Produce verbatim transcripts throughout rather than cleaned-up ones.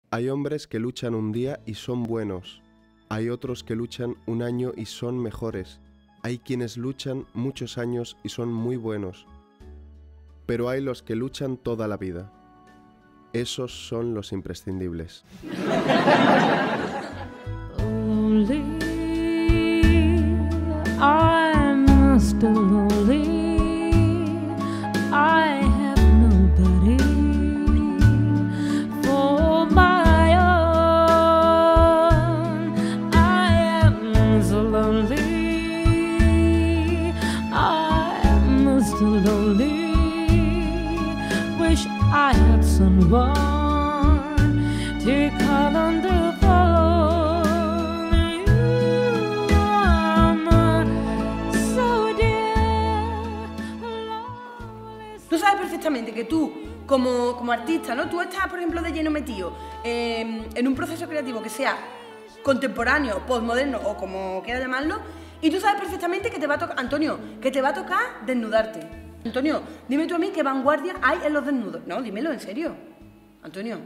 Hay hombres que luchan un día y son buenos. Hay otros que luchan un año y son mejores. Hay quienes luchan muchos años y son muy buenos. Pero hay los que luchan toda la vida. Esos son los imprescindibles. Lonely, I'm still lonely. I have nobody for my own. I am so lonely. I am still lonely. Wish I had someone to call on the phone. You are so dear, lonely. Tú sabes perfectamente que tú, como, como artista, ¿no? Tú estás, por ejemplo, de lleno metido eh, en un proceso creativo que sea contemporáneo, postmoderno o como quieras llamarlo, y tú sabes perfectamente que te va a tocar, Antonio, que te va a tocar desnudarte. Antonio, dime tú a mí qué vanguardia hay en los desnudos. No, dímelo en serio. Antonio.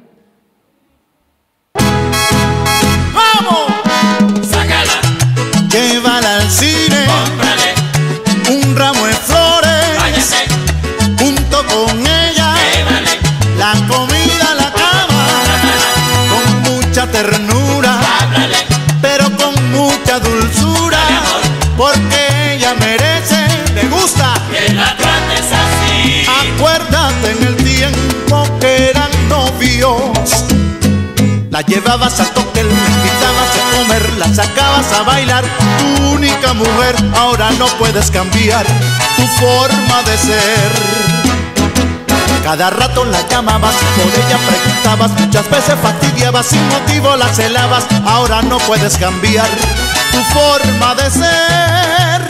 ¡Vamos! ¡Sácala! Llévala al cine. Cómprale un ramo de flores. Váyase junto con ella. Llévale la comida a la cama. Háblale con mucha ternura. Háblale pero con mucha dulzura. Porque ella merece, le gusta que la trates así. Acuérdate en el tiempo que eran novios. La llevabas a toque, la invitabas a comer, la sacabas a bailar. Tu única mujer, ahora no puedes cambiar tu forma de ser. Cada rato la llamabas, por ella preguntabas, muchas veces fastidiabas, sin motivo la celabas. Ahora no puedes cambiar tu forma de ser.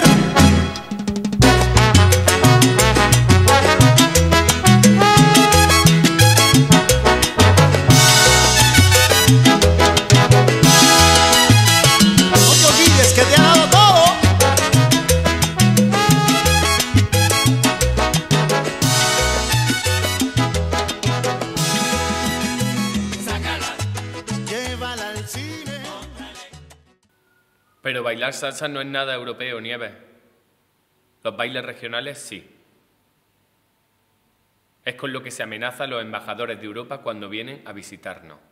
Que te ha dado todo. Sácala, llévala al cine. Pero bailar salsa no es nada europeo, Nieves. Los bailes regionales sí. Es con lo que se amenaza a los embajadores de Europa cuando vienen a visitarnos.